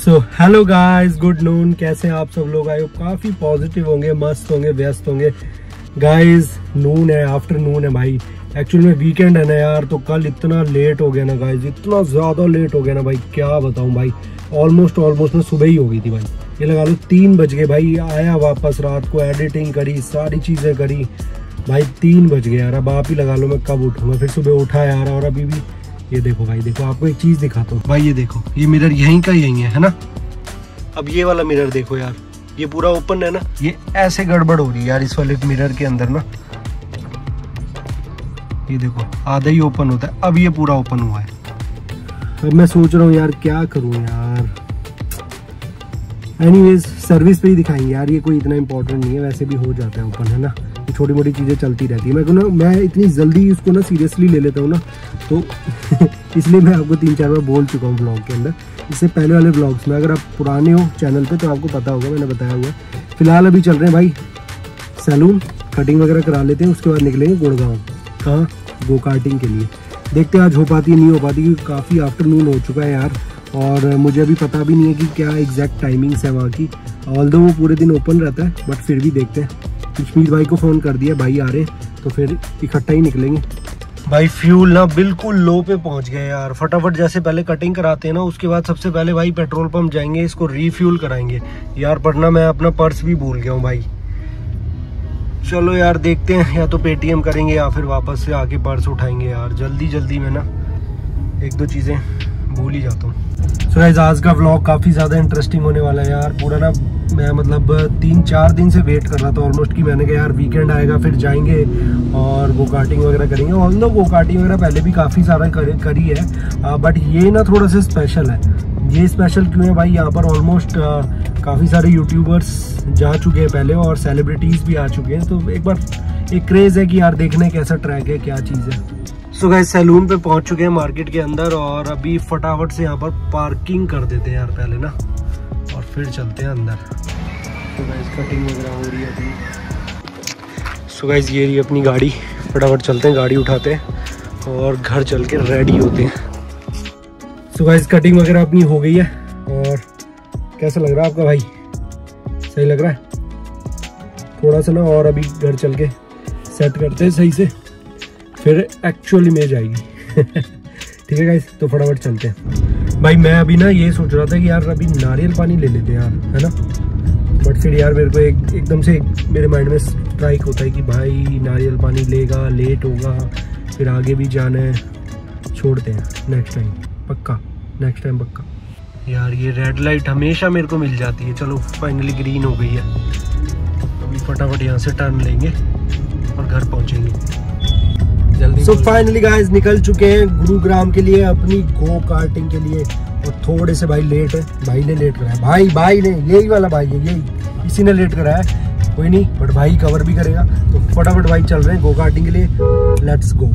सो hello guys, good noon. कैसे हैं आप सब लोग? आए काफ़ी पॉजिटिव होंगे, मस्त होंगे, व्यस्त होंगे। गाइस नून है, आफ्टरनून है भाई। एक्चुअली में वीकेंड है ना यार, तो कल इतना लेट हो गया ना गाइस, इतना ज़्यादा लेट हो गया ना भाई, क्या बताऊं भाई। ऑलमोस्ट ना सुबह ही हो गई थी भाई, ये लगा लो 3 बज गए भाई। आया वापस रात को, एडिटिंग करी, सारी चीज़ें करी भाई, 3 बज गए यार। अब आप ही लगा लो मैं कब उठूँगा। फिर सुबह उठा यार, और अभी भी ये देखो भाई, देखो आपको एक चीज़ दिखाता हूँ भाई। ये देखो, ये मिरर यहीं का यहीं है ना। अब ये वाला मिरर देखो यार, ये पूरा ओपन है ना। ये ऐसे गड़बड़ हो रही है यार इस वाले मिरर के अंदर ना। ये देखो आधा ही ओपन होता है, अब ये पूरा ओपन हुआ है। अब मैं सोच रहा हूँ यार क्या करूँ यार। एनीवेज सर्विस पे ही दिखाएंगे यार, ये कोई इतना इंपॉर्टेंट नहीं है, वैसे भी हो जाता है ओपन, है ना। ये छोटी मोटी चीज़ें चलती रहती है। मैं इतनी जल्दी इसको ना सीरियसली ले लेता हूँ ना, तो इसलिए मैं आपको 3-4 बार बोल चुका हूँ ब्लॉग के अंदर। इससे पहले वाले ब्लॉग्स में, अगर आप पुराने हो चैनल पे तो आपको पता होगा, मैंने बताया हुआ है। फिलहाल अभी चल रहे हैं भाई सैलून, कटिंग वगैरह करा लेते हैं, उसके बाद निकलेंगे गुड़गांव। कहाँ? गो कार्टिंग के लिए। देखते हैं आज हो पाती है नहीं हो पाती, क्योंकि काफ़ी आफ्टरनून हो चुका है यार, और मुझे अभी पता भी नहीं है कि क्या एग्जैक्ट टाइमिंग्स है वहाँ की। ऑल्दो वो पूरे दिन ओपन रहता है, बट फिर भी देखते हैं। कश्मीर भाई को फ़ोन कर दिया, भाई आ रहे तो फिर इकट्ठा ही निकलेंगे भाई। फ्यूल ना बिल्कुल लो पे पहुंच गए यार। फटाफट जैसे पहले कटिंग कराते हैं ना, उसके बाद सबसे पहले भाई पेट्रोल पंप जाएंगे, इसको रीफ्यूल कराएंगे यार। वरना मैं अपना पर्स भी भूल गया हूँ भाई। चलो यार देखते हैं, या तो पेटीएम करेंगे या फिर वापस से आके पर्स उठाएंगे यार। जल्दी में ना 1-2 चीज़ें भूल ही जाता हूँ। सो गाइस आज का व्लॉग काफ़ी ज़्यादा इंटरेस्टिंग होने वाला है यार। पूरा ना मैं मतलब 3-4 दिन से वेट कर रहा था ऑलमोस्ट, कि मैंने कहा यार वीकेंड आएगा फिर जाएंगे और वो कार्टिंग वगैरह करेंगे। ऑल्दो वो कार्टिंग वगैरह पहले भी काफ़ी सारा करी है, बट ये ना थोड़ा सा स्पेशल है। ये स्पेशल क्यों है भाई? यहाँ पर ऑलमोस्ट काफ़ी सारे यूट्यूबर्स जा चुके हैं पहले, और सेलिब्रिटीज़ भी आ चुके हैं, तो एक बार एक क्रेज़ है कि यार देखने कैसा ट्रैक है, क्या चीज़ है। सो गाइस सैलून पे पहुंच चुके हैं मार्केट के अंदर, और अभी फटाफट से यहाँ पर पार्किंग कर देते हैं यार पहले ना, और फिर चलते हैं अंदर। तो गाइस कटिंग वगैरह हो रही है अभी। सो गाइस ये रही अपनी गाड़ी, फटाफट चलते हैं, गाड़ी उठाते हैं और घर चल के रेडी होते हैं। सो गाइस कटिंग वगैरह अपनी हो गई है, और कैसा लग रहा है आपका भाई? सही लग रहा है? थोड़ा सा ना और अभी घर चल के सेट करते हैं सही से, फिर एक्चुअली में जाएगी। ठीक है गाइस, तो फटाफट चलते हैं भाई। मैं अभी ना ये सोच रहा था कि यार अभी नारियल पानी ले लेते हैं यार, है ना। बट फिर यार मेरे को एकदम से मेरे माइंड में स्ट्राइक होता है कि भाई नारियल पानी लेगा, लेट होगा, फिर आगे भी जाना है, छोड़ते हैं नेक्स्ट टाइम पक्का, नेक्स्ट टाइम पक्का। यार ये रेड लाइट हमेशा मेरे को मिल जाती है। चलो फाइनली ग्रीन हो गई है, अभी फटाफट यहाँ से टर्न लेंगे और घर पहुँचेंगे जल्दी। सो फाइनली गाइस निकल चुके हैं गुरुग्राम के लिए, अपनी गो कार्टिंग के लिए, और थोड़े से भाई लेट है। भाई ने लेट कराया, भाई ने, यही वाला भाई है, यही इसी ने लेट कराया है। कोई नहीं, बट भाई कवर भी करेगा। तो फटाफट भाई चल रहे हैं गो कार्टिंग के लिए, let's go.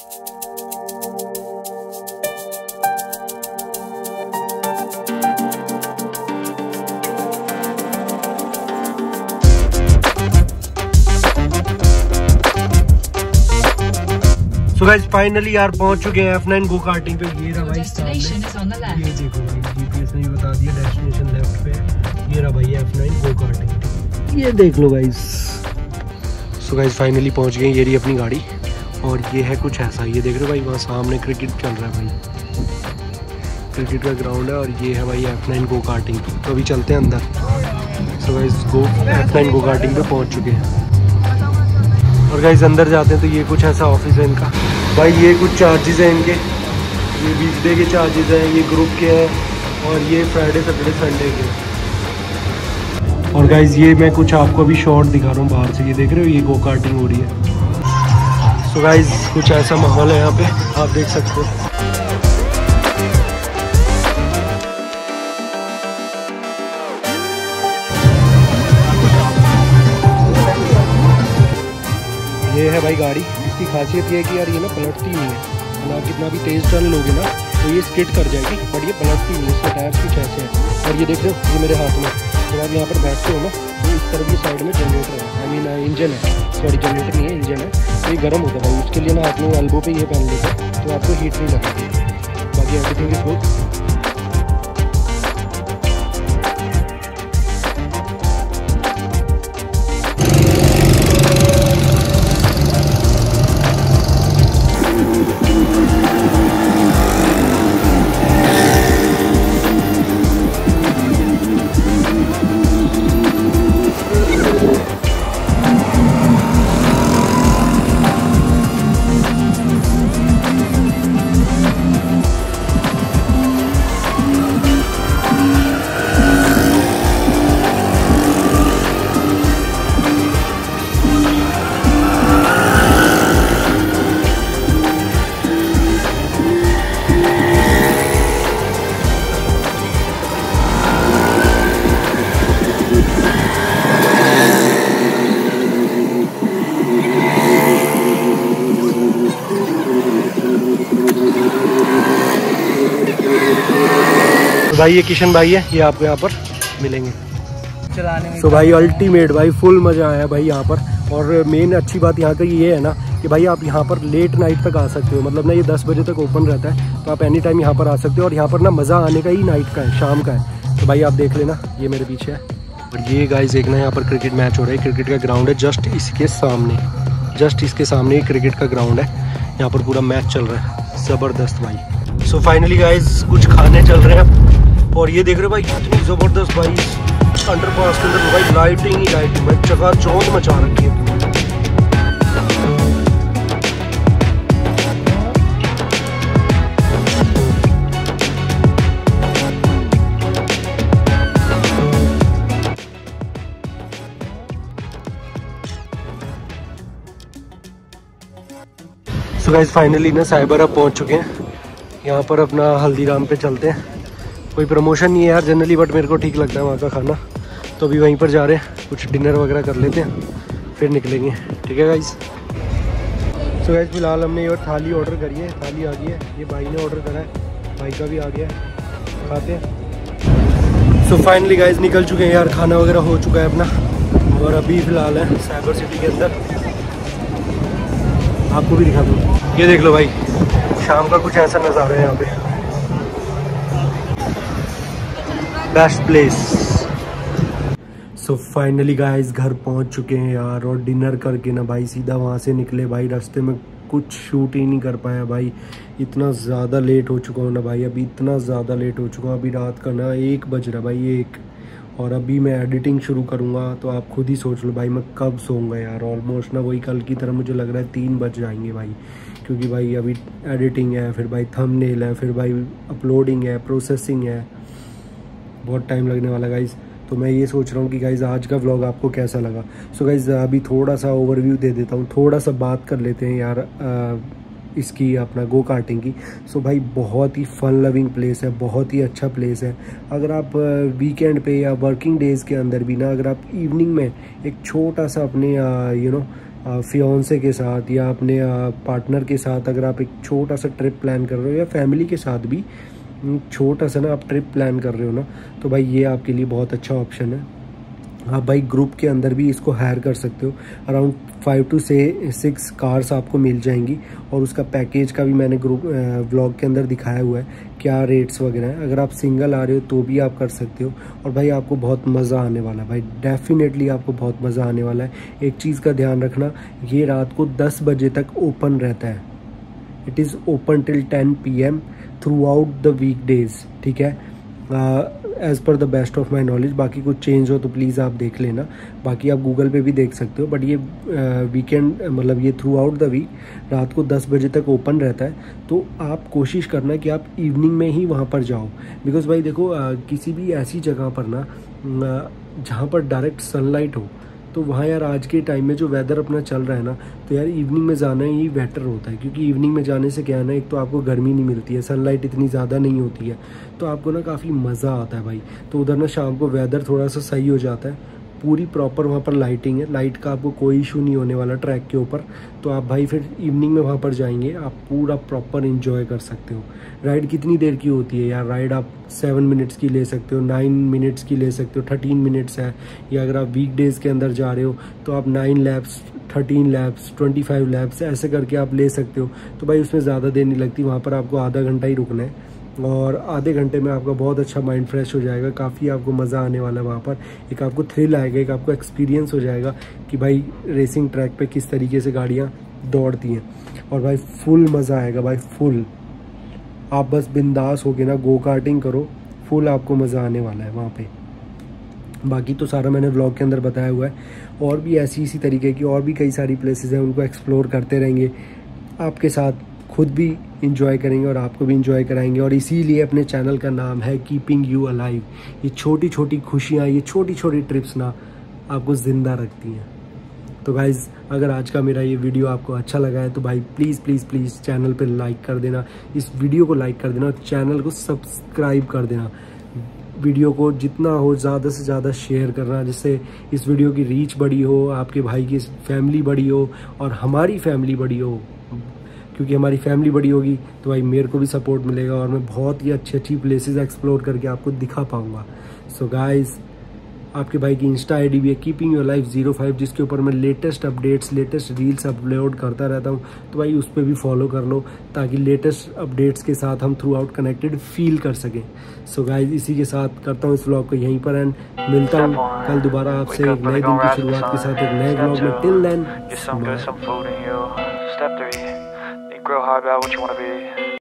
So guys finally यार पहुंच चुके हैं F9 गो कार्टिंग पे। ये रहा भाई सामने, ये देखो भाई जीपीएस ने भी बता दिया डेस्टिनेशन लेफ्ट पे। ये रहा भाई F9 गो कार्टिंग, ये देख लो गाइस। सो गाइस फाइनली पहुंच गए। ये रही अपनी गाड़ी, और ये है कुछ ऐसा, ये देख रहे हो भाई वहाँ सामने क्रिकेट चल रहा है भाई, क्रिकेट का ग्राउंड है, और ये है भाई F9 गो कार्टिंग। तो अभी चलते हैं अंदर। So guys F9 go karting पे पहुँच चुके हैं, और गाइस अंदर जाते हैं तो ये कुछ ऐसा ऑफिस है इनका भाई। ये कुछ चार्जेस हैं इनके, ये वीकडे के चार्जेस हैं, ये ग्रुप के हैं, और ये फ्राइडे सैटरडे संडे के। और गाइस ये मैं कुछ आपको अभी शॉर्ट दिखा रहा हूँ बाहर से, ये देख रहे हो ये गो कार्टिंग हो रही है। सो गाइस कुछ ऐसा माहौल है यहाँ पे, आप देख सकते हो। ये है भाई गाड़ी, इसकी खासियत ये है कि यार ये ना पलटती नहीं है ना, कितना भी तेज़ टर्न लोगे ना तो ये स्किड कर जाएगी, बट ये पलटती नहीं है। इसके टायर्स कुछ ऐसे हैं, और ये देख रहे हो ये मेरे हाथ में, जब आप यहाँ पर बैठते हो ना तो इस तरफ की साइड में जनरेटर है, आई मीन इंजन है, सॉरी जनरेटर नहीं है इंजन है। तो ये गर्म होता है भाई, उसके लिए ना आप लोग एल्बो पे ये पहन लेते हैं तो आपको हीट नहीं लगती। बाकी एवरीथिंग इज गुड। भाई ये किशन भाई है, ये आपको यहाँ पर मिलेंगे चलाने में। तो भाई अल्टीमेट भाई फुल मज़ा आया भाई यहाँ पर। और मेन अच्छी बात यहाँ का ये है ना कि भाई आप यहाँ पर लेट नाइट तक आ सकते हो, मतलब ना ये 10 बजे तक ओपन रहता है, तो आप एनी टाइम यहाँ पर आ सकते हो। और यहाँ पर ना मज़ा आने का ही नाइट का है, शाम का है। तो भाई आप देख लेना, ये मेरे पीछे है। और ये गाइस एक ना यहाँ पर क्रिकेट मैच हो रहा है, क्रिकेट का ग्राउंड है जस्ट इसके सामने, जस्ट इसके सामने ही क्रिकेट का ग्राउंड है। यहाँ पर पूरा मैच चल रहा है, ज़बरदस्त भाई। सो फाइनली गाइस कुछ खाने चल रहे हैं। और ये देख रहे हो भाई कितनी ज़बरदस्त भाई अंडरपास के अंदर भाई लाइटिंग ही लाइटिंग भाई, चकाचौंध मचा रखी है। सो गाइस फाइनली ना साइबर अब पहुंच चुके हैं। यहाँ पर अपना हल्दीराम पे चलते हैं। कोई प्रमोशन नहीं है यार जनरली, बट मेरे को ठीक लगता है वहाँ का खाना, तो अभी वहीं पर जा रहे हैं, कुछ डिनर वगैरह कर लेते हैं फिर निकलेंगे। ठीक है गाइस। सो गाइस फिलहाल हमने ये थाली ऑर्डर करी है, थाली आ गई है, ये भाई ने ऑर्डर करा है, भाई का भी आ गया है, खाते हैं। सो फाइनली गाइस निकल चुके हैं यार, खाना वगैरह हो चुका है अपना। और अभी फ़िलहाल है साइबर सिटी के अंदर, आपको भी दिखा दूँ। ये देख लो भाई शाम का कुछ ऐसा नज़ारा है यहाँ पे, best place. So finally guys घर पहुँच चुके हैं यार, और डिनर करके ना भाई सीधा वहाँ से निकले भाई। रास्ते में कुछ शूट ही नहीं कर पाया भाई, इतना ज़्यादा लेट हो चुका हूँ ना भाई, अभी इतना ज़्यादा लेट हो चुका हूँ। अभी रात का ना 1 बज रहा भाई, 1, और अभी मैं एडिटिंग शुरू करूँगा तो आप खुद ही सोच लो भाई मैं कब सोऊंगा यार। ऑलमोस्ट ना वही कल की तरह मुझे लग रहा है 3 बज जाएंगे भाई, क्योंकि भाई अभी एडिटिंग है, फिर भाई थंबनेल है, फिर भाई अपलोडिंग है, प्रोसेसिंग है, बहुत टाइम लगने वाला गाइज़। तो मैं ये सोच रहा हूँ कि गाइज़ आज का व्लॉग आपको कैसा लगा। सो गाइज़ अभी थोड़ा सा ओवरव्यू दे देता हूँ, थोड़ा सा बात कर लेते हैं यार इसकी अपना गो कार्टिंग की। सो भाई बहुत ही फन लविंग प्लेस है, बहुत ही अच्छा प्लेस है। अगर आप वीकेंड पे या वर्किंग डेज़ के अंदर भी ना, अगर आप इवनिंग में एक छोटा सा अपने फियांसे के साथ या अपने पार्टनर के साथ अगर आप एक छोटा सा ट्रिप प्लान कर रहे हो, या फैमिली के साथ भी छोटा सा ना आप ट्रिप प्लान कर रहे हो ना, तो भाई ये आपके लिए बहुत अच्छा ऑप्शन है। आप भाई ग्रुप के अंदर भी इसको हायर कर सकते हो। अराउंड 5 to 6 कार्स आपको मिल जाएंगी, और उसका पैकेज का भी मैंने ग्रुप व्लॉग के अंदर दिखाया हुआ है क्या रेट्स वगैरह हैं। अगर आप सिंगल आ रहे हो तो भी आप कर सकते हो, और भाई आपको बहुत मज़ा आने वाला है भाई, डेफिनेटली आपको बहुत मज़ा आने वाला है। एक चीज़ का ध्यान रखना, ये रात को 10 बजे तक ओपन रहता है। It is open till 10 PM throughout the week days. ठीक है, as per the best of my knowledge. बाकी कुछ चेंज हो तो प्लीज़ आप देख लेना, बाकी आप गूगल पे भी देख सकते हो। बट ये वीकेंड मतलब ये थ्रू आउट द वीक रात को 10 बजे तक ओपन रहता है। तो आप कोशिश करना कि आप इवनिंग में ही वहाँ पर जाओ, बिकॉज़ भाई देखो किसी भी ऐसी जगह पर ना जहाँ पर डायरेक्ट सनलाइट हो, तो वहाँ यार आज के टाइम में जो वेदर अपना चल रहा है ना, तो यार इवनिंग में जाना ही बेटर होता है। क्योंकि इवनिंग में जाने से क्या है ना, एक तो आपको गर्मी नहीं मिलती है, सनलाइट इतनी ज़्यादा नहीं होती है, तो आपको ना काफ़ी मज़ा आता है भाई। तो उधर ना शाम को वेदर थोड़ा सा सही हो जाता है, पूरी प्रॉपर वहाँ पर लाइटिंग है, लाइट का आपको कोई इशू नहीं होने वाला ट्रैक के ऊपर। तो आप भाई फिर इवनिंग में वहाँ पर जाएंगे, आप पूरा प्रॉपर एंजॉय कर सकते हो। राइड कितनी देर की होती है यार, राइड आप 7 मिनट्स की ले सकते हो, 9 मिनट्स की ले सकते हो, 13 मिनट्स है। या अगर आप वीक डेज़ के अंदर जा रहे हो तो आप 9 लैप्स, 13 लैप्स, 25 लैप्स ऐसे करके आप ले सकते हो। तो भाई उसमें ज़्यादा देर नहीं लगती, वहाँ पर आपको आधा घंटा ही रुकना है, और आधे घंटे में आपका बहुत अच्छा माइंड फ्रेश हो जाएगा। काफ़ी आपको मज़ा आने वाला है वहाँ पर, एक आपको थ्रिल आएगा, एक आपको एक्सपीरियंस हो जाएगा कि भाई रेसिंग ट्रैक पे किस तरीके से गाड़ियाँ दौड़ती हैं। और भाई फुल मज़ा आएगा भाई, फुल। आप बस बिंदास हो के ना गो कार्टिंग करो, फुल आपको मज़ा आने वाला है वहाँ पे। बाकी तो सारा मैंने व्लॉग के अंदर बताया हुआ है, और भी ऐसी इसी तरीके की और भी कई सारी प्लेसेस हैं, उनको एक्सप्लोर करते रहेंगे आपके साथ, खुद भी इंजॉय करेंगे और आपको भी इंजॉय कराएंगे। और इसीलिए अपने चैनल का नाम है कीपिंग यू अलाइव। ये छोटी छोटी खुशियाँ, ये छोटी छोटी ट्रिप्स ना आपको ज़िंदा रखती हैं। तो गाइज़ अगर आज का मेरा ये वीडियो आपको अच्छा लगा है तो भाई प्लीज़ प्लीज़ प्लीज़ चैनल पे लाइक कर देना, इस वीडियो को लाइक कर देना, और चैनल को सब्सक्राइब कर देना। वीडियो को जितना हो ज़्यादा से ज़्यादा शेयर करना, जिससे इस वीडियो की रीच बड़ी हो, आपके भाई की फैमिली बड़ी हो और हमारी फैमिली बड़ी हो। क्योंकि हमारी फैमिली बड़ी होगी तो भाई मेरे को भी सपोर्ट मिलेगा और मैं बहुत ही अच्छी प्लेसेस एक्सप्लोर करके आपको दिखा पाऊँगा। सो गाइज, आपके भाई की इंस्टा आईडी भी है कीपिंग योर लाइफ 05, जिसके ऊपर मैं latest updates, latest reels upload करता रहता हूँ। तो भाई उस पर भी फॉलो कर लो ताकि लेटेस्ट अपडेट्स के साथ हम थ्रू आउट कनेक्टेड फील कर सकें। सो गाइज, इसी के साथ करता हूँ इस व्लॉग को यहीं पर एंड मिलता हूँ कल दोबारा आपसे एक नए दिन की शुरुआत के साथ एक नए व्लॉग में। Till then,